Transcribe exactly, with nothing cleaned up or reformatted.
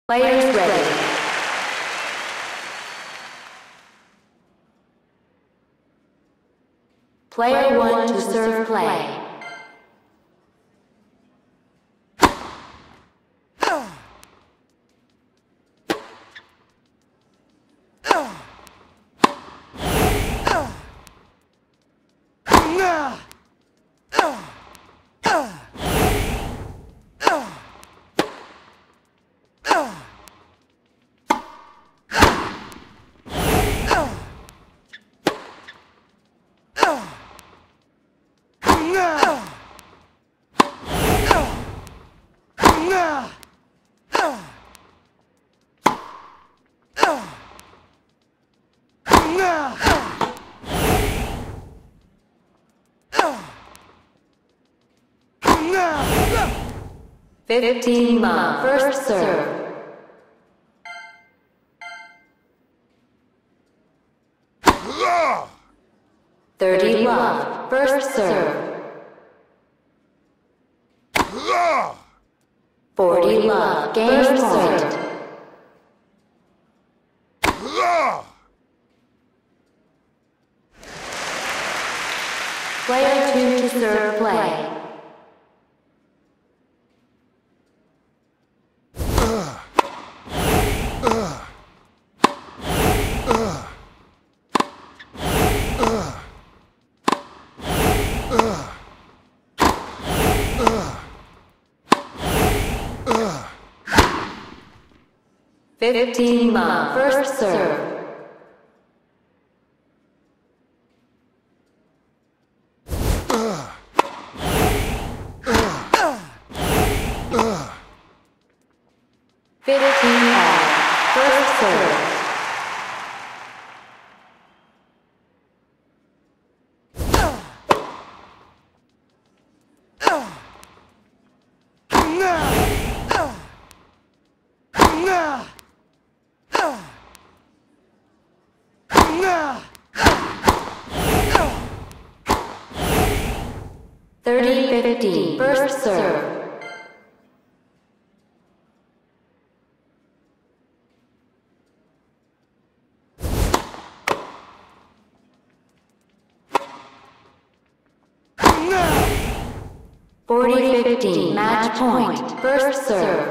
Players ready. Player one to serve play. Fifteen love, first serve. Thirty love, first serve. Forty love, game point. Player two to serve play. Fifteen love, first serve. Fifteen all, first serve. Thirty fifteen, first serve. Forty fifteen, match point, first serve.